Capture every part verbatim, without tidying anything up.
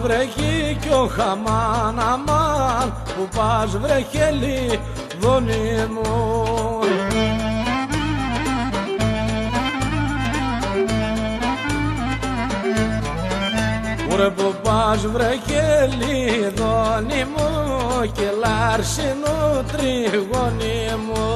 βρέχει κι ο χαμάν αμάν, που πας βρε Χελιδόνι μου. Ρε που πας βρε Χελιδόνι μου και λάρσινο τριγώνι μου.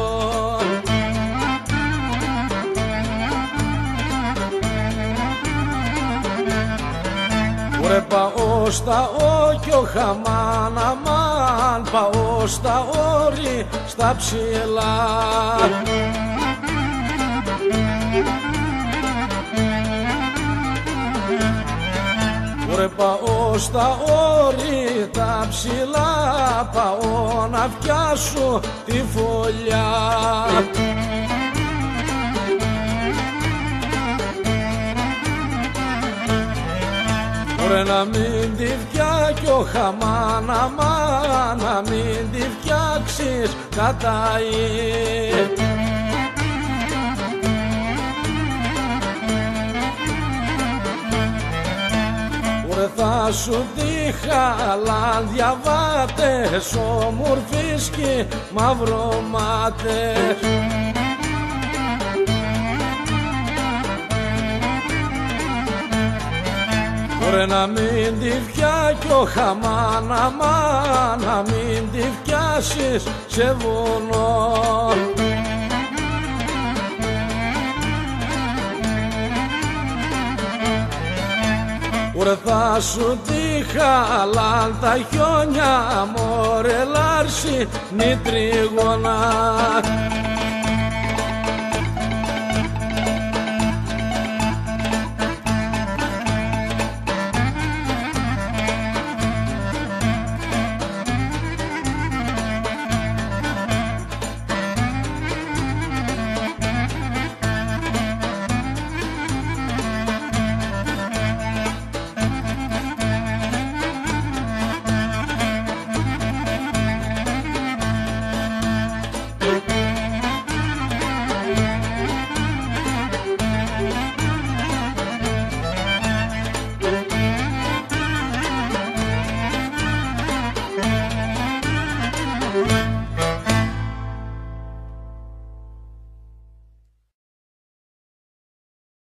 Ρε πάω στα όκιο χαμάν αμάν, πάω στα όρη στα ψηλά. Ρε πάω στα όρη τα ψηλά, πάω να πιάσω τη φωλιά. Ρε να μην τη φτιάξει ο χαμάν αμάν, να μην τη φτιάξεις καταή. Ρε θα σου τύχαλαν διαβάτες, όμορφοι και μαυρομάτες. Ρε να μην τη φτιάξει ο χαμάν αμάν, να μην τη φτιάσεις σε βουνό. Ρε θα σου τύχαλαν τα χιόνια, μωρέ λάρση νη τρίγωνα.